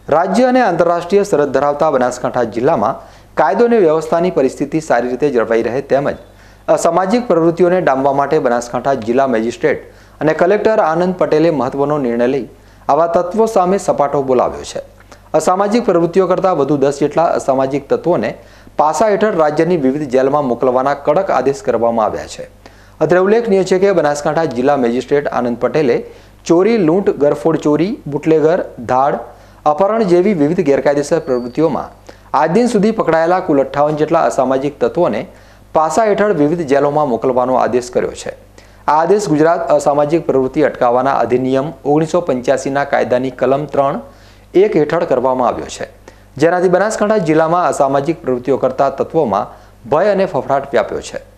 રાજ્ય અને આંતરરાષ્ટ્રીય સરહદ ધરાવતા બનાસકાંઠા જિલ્લામાં કાયદો અને વ્યવસ્થાની પરિસ્થિતિ સારી રીતે જળવાઈ રહે તેમજ અસામાજિક પ્રવૃત્તિઓને ડામવા માટે બનાસકાંઠા જિલ્લા મેજિસ્ટ્રેટ અને કલેક્ટર આનંદ પટેલે મહત્વનો નિર્ણય લઈ આવા તત્વો સામે સપાટો બોલાવ્યો છે। અસામાજિક પ્રવૃત્તિઓ કરતા વધુ 10 જેટલા અસામાજિક તત્વોને પાસા હેઠળ રાજ્યની વિવિધ જેલમાં મોકલવાના કડક આદેશ કરવામાં આવ્યા છે। અત્રે ઉલ્લેખનીય છે કે બનાસકાંઠા જિલ્લા મેજિસ્ટ્રેટ આનંદ પટેલે ચોરી, લૂંટ, ગરફોડ ચોરી, બુટલેગર, ધાડ, અપહરણ જેવી વિવિધ ગેરકાયદેસર પ્રવૃત્તિઓમાં આજ દિન સુધી પકડાયેલા કુલ 58 જેટલા અસામાજિક તત્વોને પાસા હેઠળ વિવિધ જેલોમાં મોકલવાનો આદેશ કર્યો છે। આ આદેશ ગુજરાત અસામાજિક પ્રવૃત્તિ અટકાવવાના અધિનિયમ 1985ના કાયદાની કલમ 3(1) હેઠળ કરવામાં આવ્યો છે, જેનાથી બનાસકાંઠા જિલ્લામાં અસામાજિક પ્રવૃત્તિઓ કરતા તત્વોમાં ભય અને ફફડાટ વ્યાપ્યો છે।